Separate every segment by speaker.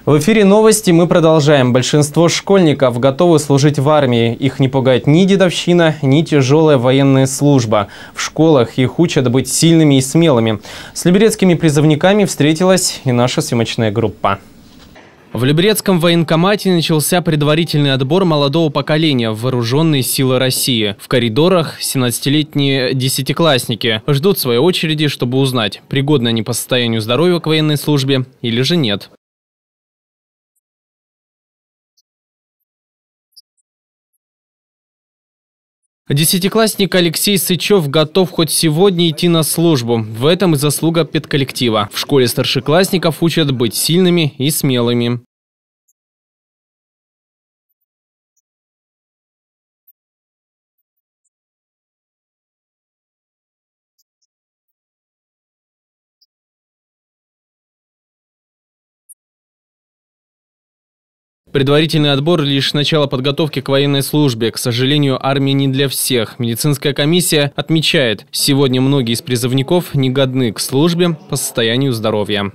Speaker 1: В эфире новости мы продолжаем. Большинство школьников готовы служить в армии. Их не пугает ни дедовщина, ни тяжелая военная служба. В школах их учат быть сильными и смелыми. С люберецкими призывниками встретилась и наша съемочная группа. В Люберецком военкомате начался предварительный отбор молодого поколения в вооруженные силы России. В коридорах 17-летние десятиклассники ждут своей очереди, чтобы узнать, пригодны они по состоянию здоровья к военной службе или же нет. Десятиклассник Алексей Сычев готов хоть сегодня идти на службу. В этом и заслуга педколлектива. В школе старшеклассников учат быть сильными и смелыми. Предварительный отбор – лишь начало подготовки к военной службе. К сожалению, армия не для всех. Медицинская комиссия отмечает, сегодня многие из призывников не годны к службе по состоянию здоровья.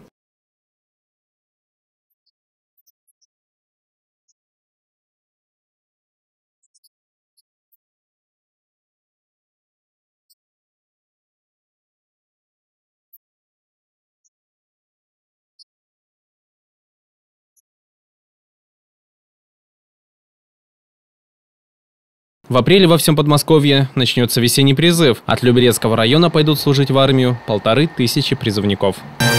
Speaker 1: В апреле во всем Подмосковье начнется весенний призыв. От Люберецкого района пойдут служить в армию 1500 призывников.